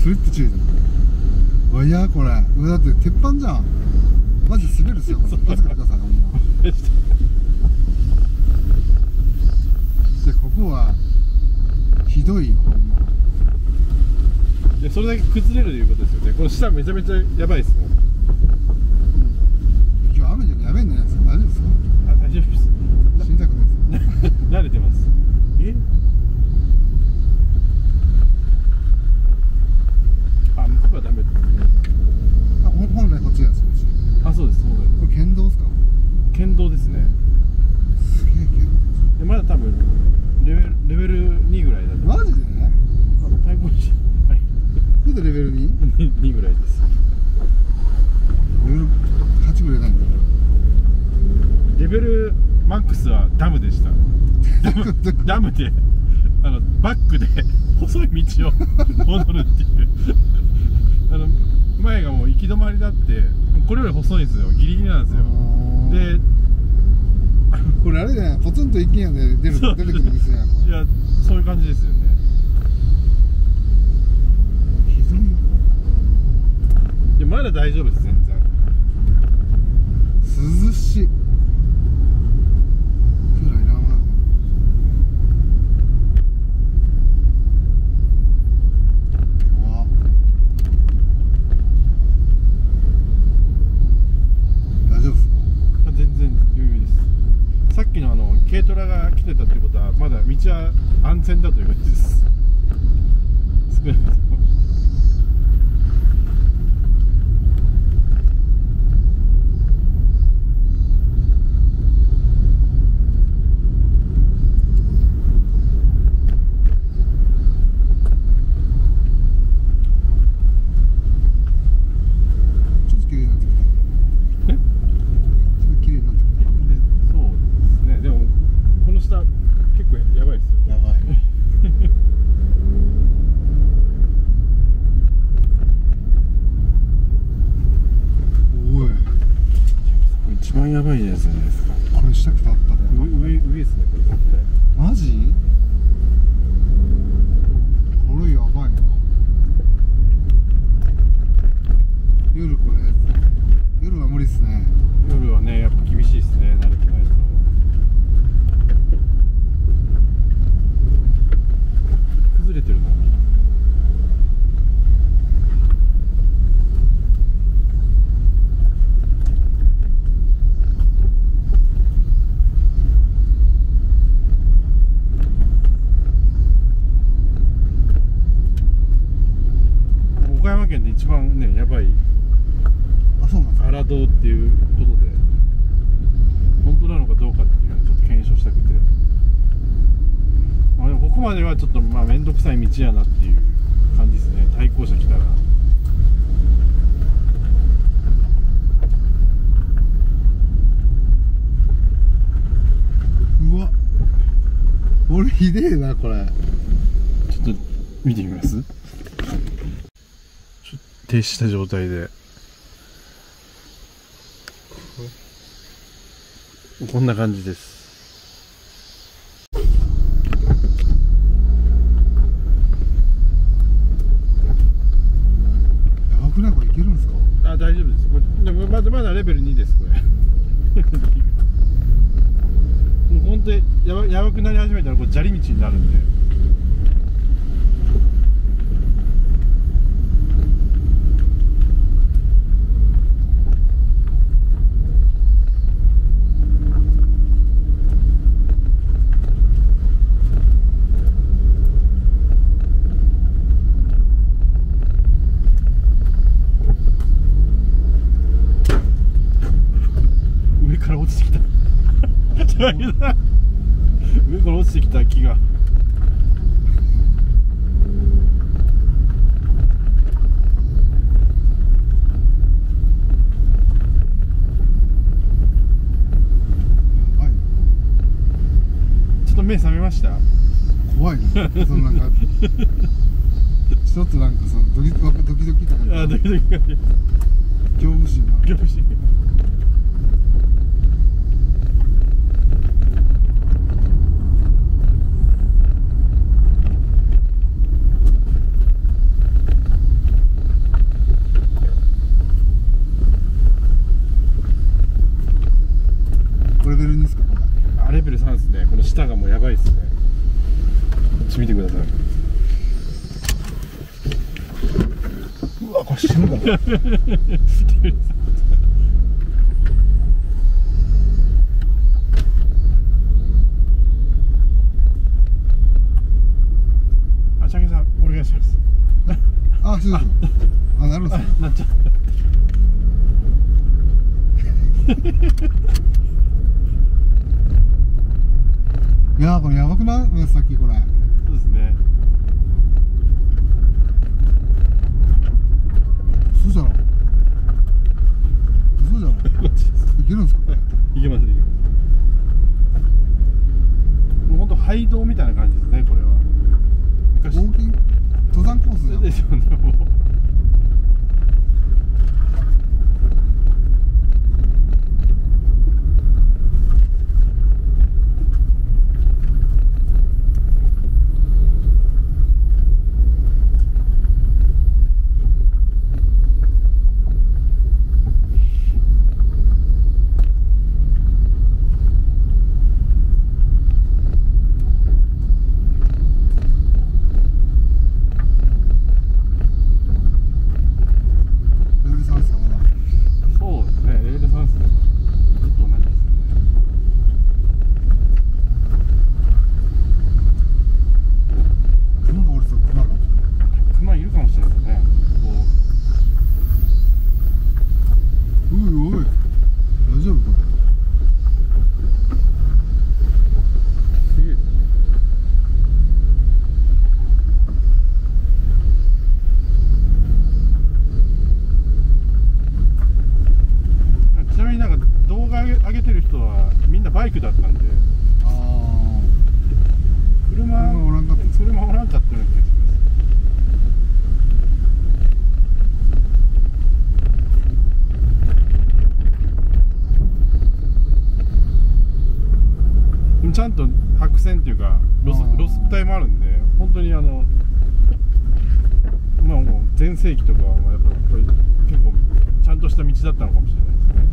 スリップ注意だ。わ、いやこれだって鉄板じゃん。マジ滑るっすよこれ。気をつけてくださいほんま。でここはひどいよほんま。 いやそれだけ崩れるということですよね。この下めちゃめちゃやばいですもん。 今日雨でやべえんじゃないですか。大丈夫ですか。 あ、大丈夫です。 死にたくないですよ。 慣れてます。あ、向こうがダメだね。 あ、本来こっちがです。 あ、そうです。そうだよ。 これ県道ですか。 県道ですね。 すげえ県道。 でまだ多分レベル2ぐらいだと。 マジで？ 対抗しはい。 これでレベル 2？ 2ぐらいです。 レベル8ぐらいないんだ。 レベルマックスはダムでした。ダムでバックで細い道を戻るっていう前がもう行き止まりだって、これより細いんですよ。ギリギリなんですよ。でこれあれじゃない、ポツンと一軒家で出てくる店やん。 いや、そういう感じですよね。 歪みよ。 いやまだ大丈夫です。全然涼しい。クーラーいらんわ。大丈夫ですか。 全然余裕です。さっきの軽トラが来てたってことはまだ道は安全だということです。少なくとも一番やばいやつじゃないですか。 これしたくてあったね。 上ですね、これ絶対。 マジ？これやばいな。夜これ、夜は無理っすね。 夜はね、やっぱ厳しいですね、慣れてないと。崩れてるのに。岡山県で一番ね、やばい荒道っていうことで、本当なのかどうかっていうのをちょっと検証したくて、まあでもここまではちょっとまあ面倒くさい道やなっていう感じですね。対向車来たらうわ、俺ひでえなこれ。 ちょっと見てみます。停止した状態でこんな感じです。 やばくない？これいけるんですか？ あ、大丈夫です。これでもまだレベル2です。これもう本当にやばくなり始めたらこれ砂利道になるんで。上から落ちてきた上から落ちてきた木が。ちょっと目覚めました。 怖いね。そのなんかちょっとなんかそのドキドキ感。 あ、ドキドキ感。 恐怖心が。 恐怖心。 ですね。この下がもうやばいですね。こっち見てください。 うわこれ死ぬかも。 あ、チャゲさんお願いします。 あ、そうです。あ、なるんですね。 なっちゃう。 いやーこれやばくない？さっきこれ。 そうですね。 嘘じゃろ。嘘じゃろ。いけるんですかこれ。 いけますいけます。もう本当廃道みたいな感じですね、これは。昔ウォーキング登山コースじゃん。 ですよね、もう。 レベル3ですかまだ。 そうですね、レベル3ですね。ずっと同じですよね。 熊がおりそう熊が。 熊いるかもしれないですね。こおいおい。大丈夫これ。 う、すげえですね。ちなみになんか動画上げてる人はみんなバイクだったんで、 あ車車おらんかった。 車おらんかったような気がします。ちゃんと白線っていうかロス帯もあるんで、本当にまあもう全盛期とかはやっぱこれ結構ちゃんとした道だったのかもしれないですね。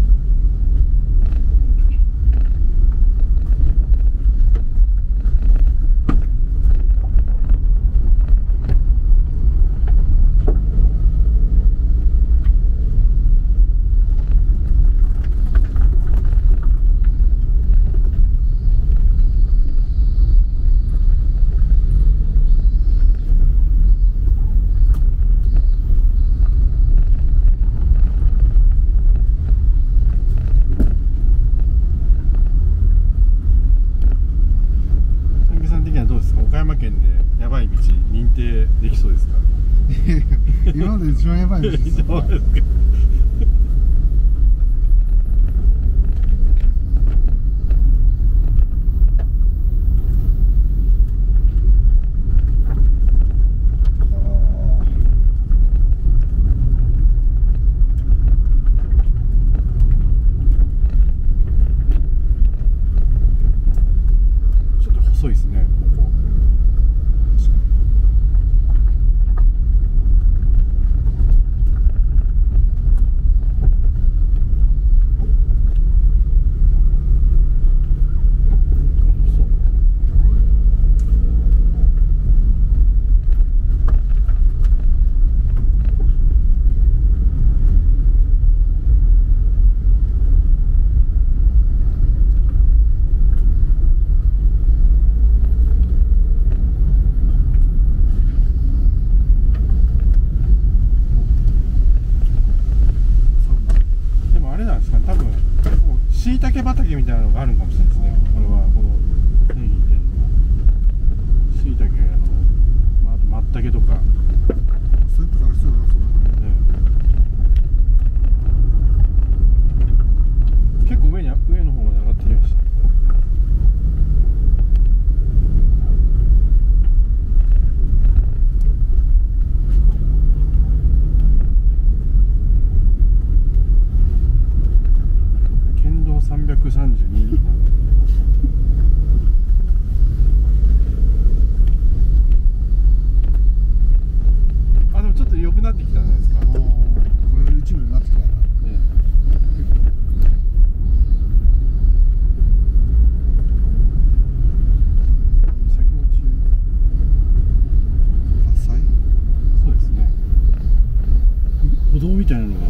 三木さん的にはどうですか？岡山県でやばい道認定できそうですか？ いやいや今まで一番やばい道ですよ。 そうですか。ちょっと細いですね、ここ。でもあれなんですかね、多分しいたけ畑みたいなのがあるかもしれないですね。これはこのネギ店のしいたけまあ、あとまったけとか、ね、 そういうとこありそうだなそんな感じ。 結構上の方まで上がってきました。県道332。 みたいなのが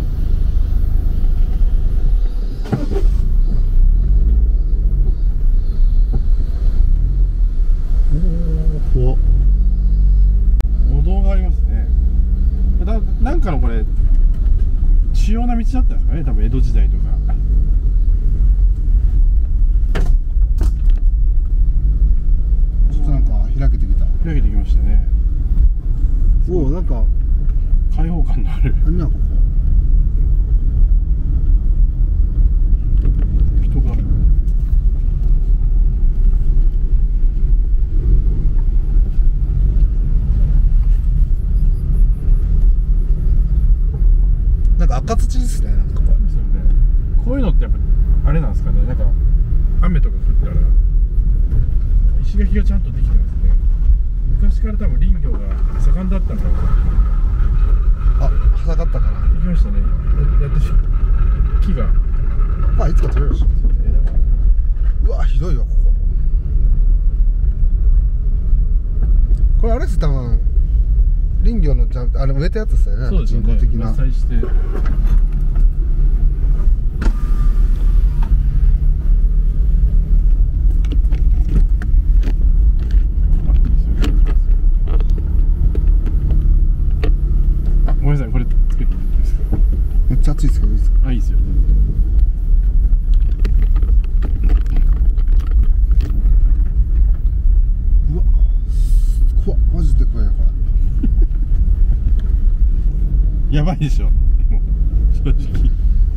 おお、 お堂がありますね。なんかのこれ主要な道だったんですかね、多分江戸時代とか。 ちょっとなんか開けてきた。 開けてきましたね。 おお、なんか開放感のある何やここ。 人が。 なんか赤土ですね、なんかこれ。 ですよね。こういうのってやっぱあれなんですかね、なんか雨とか降ったら石垣がちゃんとできてますね。昔から多分林業が盛んだったんだろうな。 あ、下がったかな。 できましたね。やっと木が。 まあいつか取れるでしょ。うわ、ひどいわここ。これあれです、多分林業のちゃんあれ植えたやつですよね。 そうですよね。 人工的な。 伐採して。あ、ごめんなさい、これつけていいですか。 めっちゃ暑いですけどいいですか。 あ、いいですよ。 うわ、怖っ、マジで怖いよこれ。 やばいでしょ。でも正直。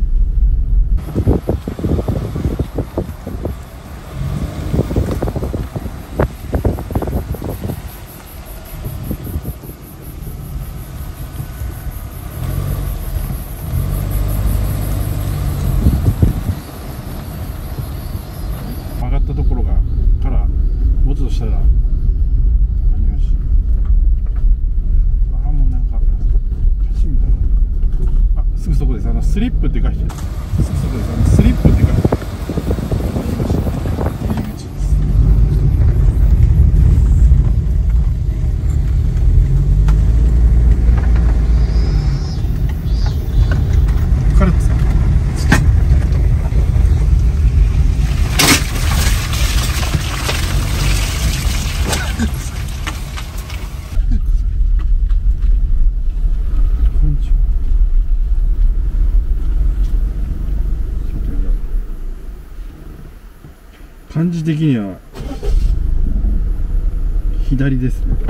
曲がったところからもうちょっとしたらありました。ああ、もうなんか橋みたいな。あ、すぐそこです。スリップって書いてある。すぐそこです。スリップって書いてある。ありました。入り口です。カルツ。感じ的には左ですね。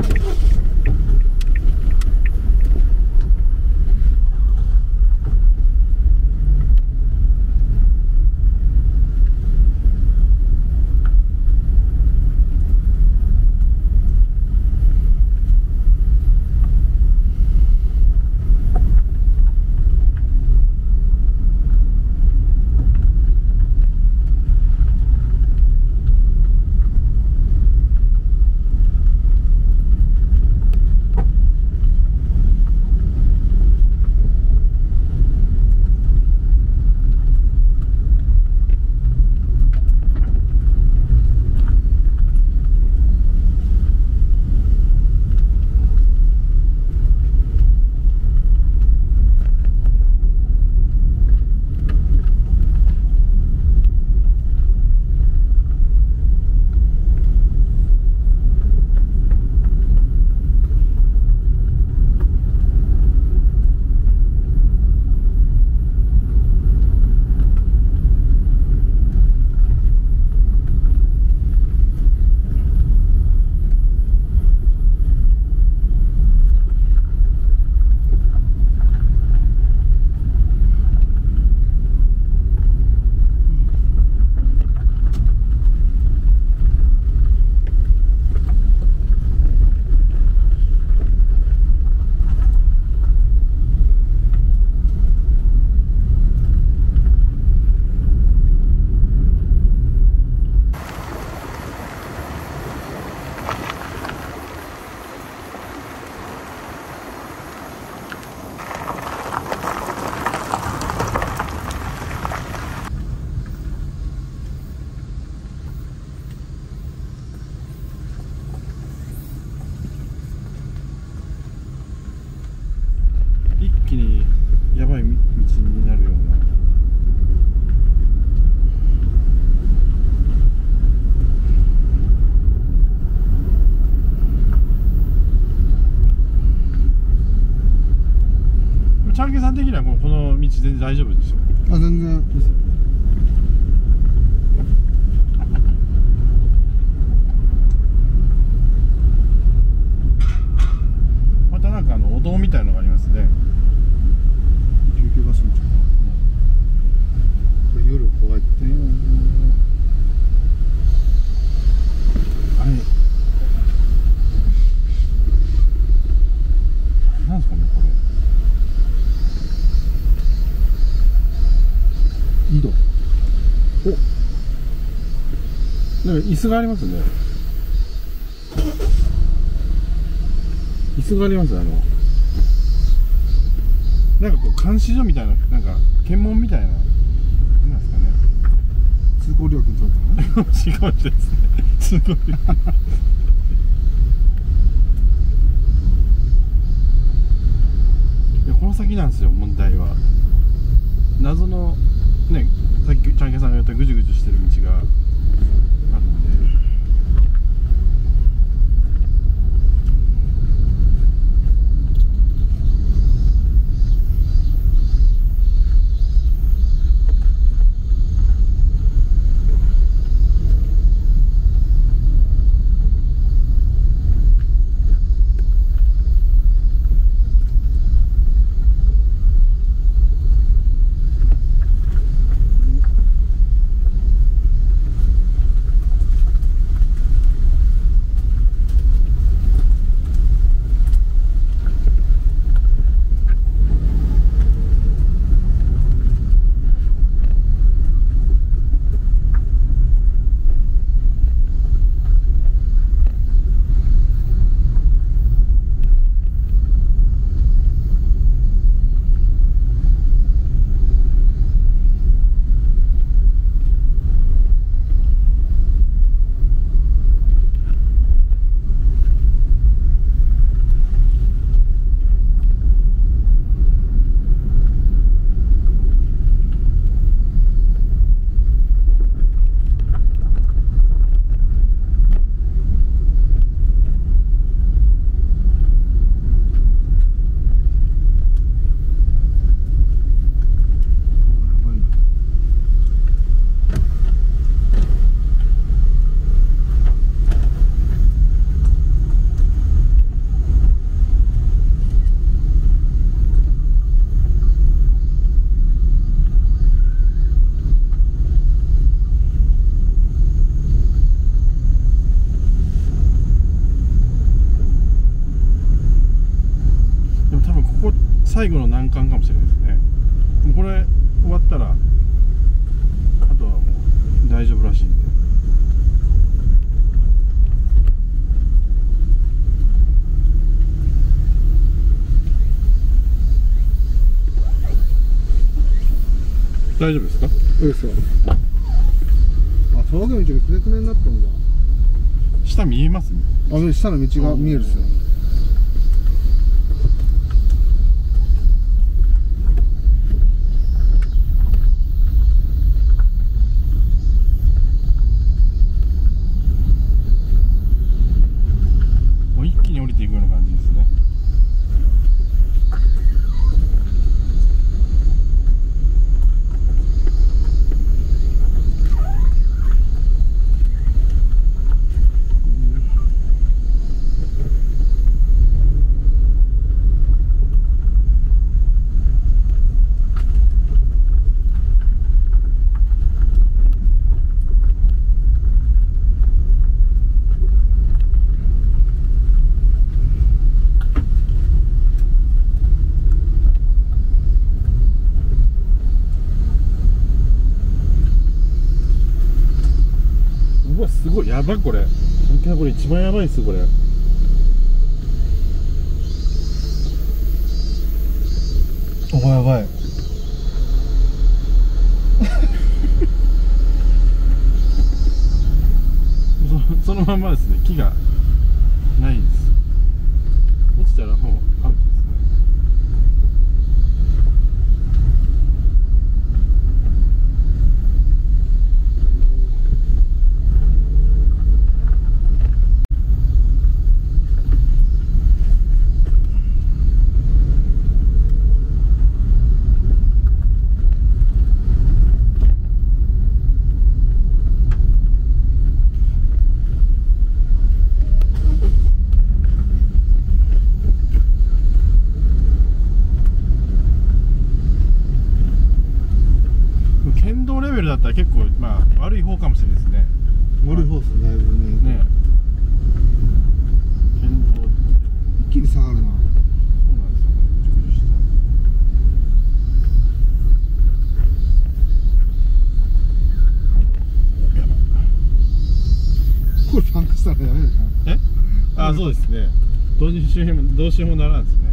チャンケンさん的にはこの道全然大丈夫ですよ。 あ、全然ですよね。またなんかお堂みたいのがありますね。 救急場所にちょっと夜怖いって。 あれなんですかねこれ。井戸。お。なんか椅子がありますね。椅子があります。なんかこう監視所みたいな、なんか検問みたいな。なんですかね。 通行料金取れたの？ 違うですね。すごい。この先なんですよ、問題は。謎のね、さっきちゃんけさんが言ったぐじゅぐじゅしてる道があるんで。最後の難関かもしれないですね。もうこれ終わったらあとはもう大丈夫らしいんで。大丈夫ですか？ そうですよ。あ、峠の道がくねくねになったんだ。 下見えます？ あ、下の道が見えるっすよ。 一気に降りていくような感じですね。うわ、すごいやばいこれ。これ一番やばいっすこれ。 お前やばい。 そのまんまですね。木がないです。落ちたらもうアウトですね。 ベルだったら結構まあ悪い方かもしれないですね。 悪い方ですね、だいぶね。 ね県道一気に下がるな。 そうなんですよ。ぐじゅぐじゅしたやばこれパンクしたらダメでしょ。 えあ、そうですね。どうしようもならんですね。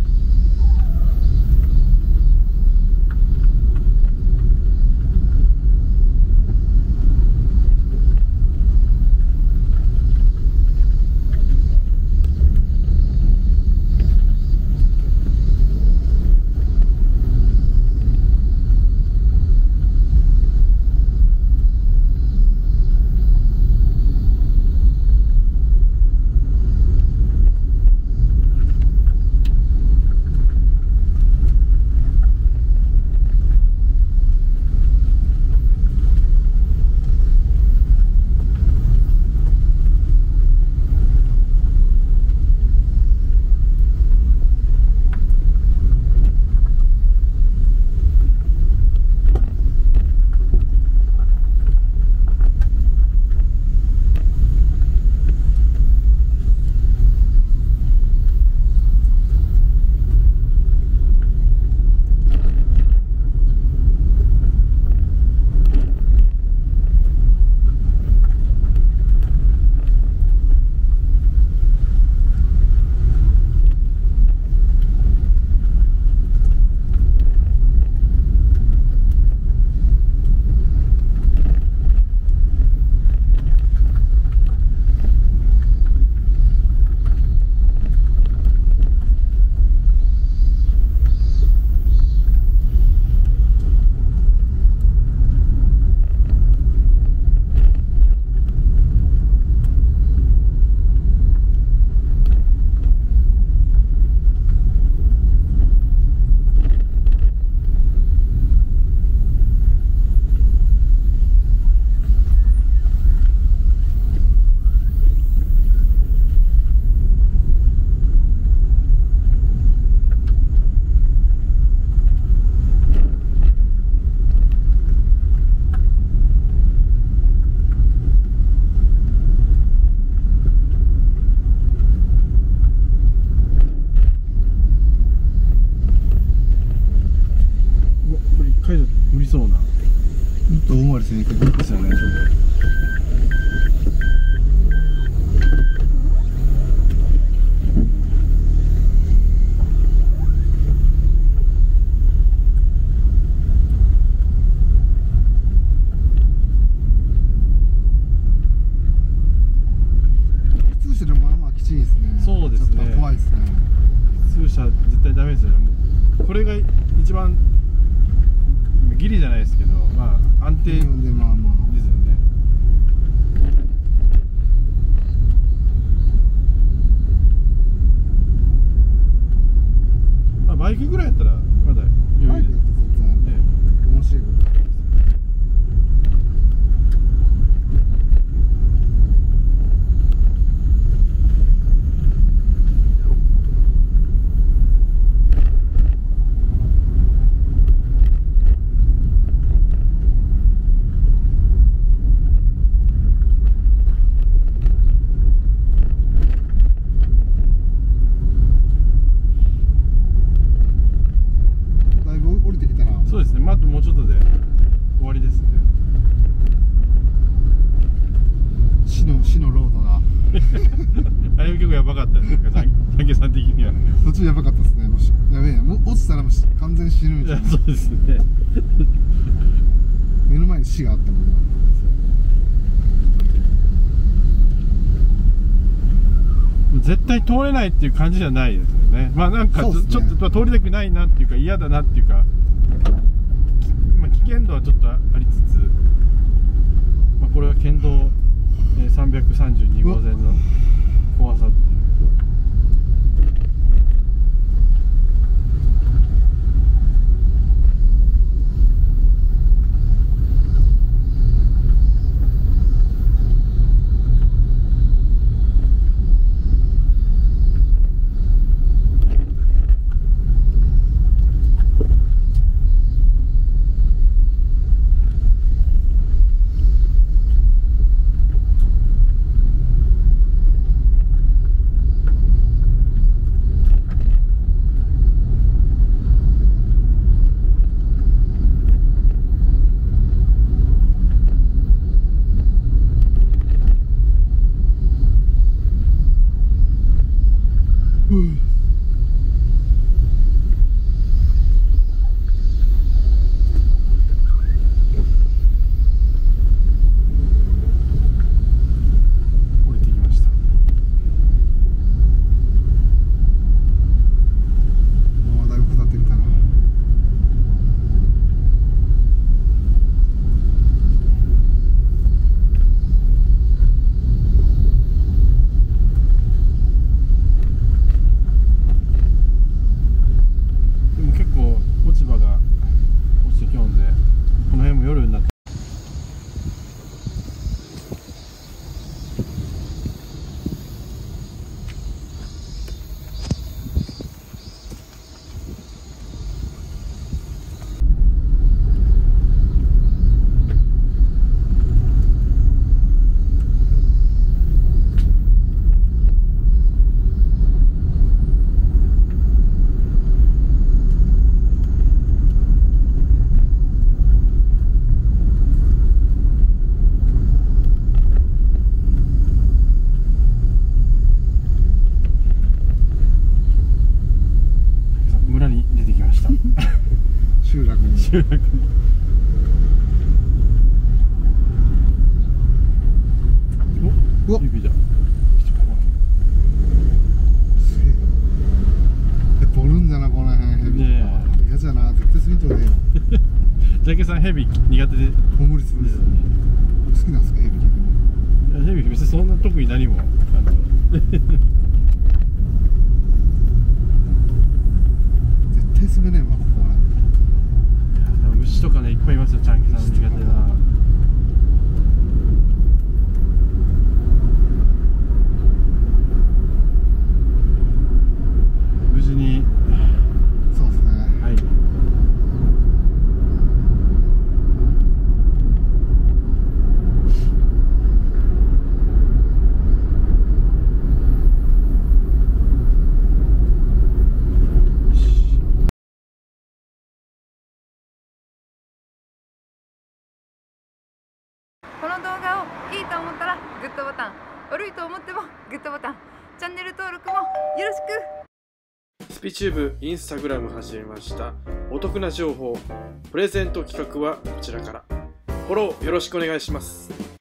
無理そうな。 もっと大回りせんけどですよね。 普通車でもまあまあきちいですね。 そうですねちょっと怖いですね。 普通車絶対ダメですよね。もうこれが一番ギリじゃないですけど、まあ安定ですよでまあまあね。まあバイクぐらいやったらまだ余裕で。 バイクだと全然面白いこと。だいぶ降りてきたな。 そうですね。まああともうちょっとで終わりですね。 死のロードがあれも結構やばかったですね。竹さん的には。 途中やばかったですね。もしやべえ、もう落ちたらもう完全に死ぬみいたいな。 やそうですね。 目の前に死があったもんな。 絶対通れないっていう感じじゃないですよね。まあなんかそうですねちょっと、まあ、通りたくないなっていうか嫌だなっていうか、まあ、危険度はちょっとありつつ、まあ、これは県道332号線の怖さっていう。 集落に。 うわお、指だ。 すげえ。ボルんじゃな、この辺ヘビ。 ね嫌じゃな、絶対スイートねえよ。 ジャケさんヘビ苦手で。 無理するんですよ。好きなんですか、ヘビ逆に。 いやヘビ別にそんな特に何も絶対住めねえわ、ここは。 でも虫とかねいっぱいいますよ。チャンキさんの苦手な。無事に。 そうですね。 はい。 この動画をいいと思ったらグッドボタン、悪いと思ってもグッドボタン、チャンネル登録もよろしく。 スピチューブインスタグラム始めました。お得な情報、プレゼント企画はこちらから。フォローよろしくお願いします。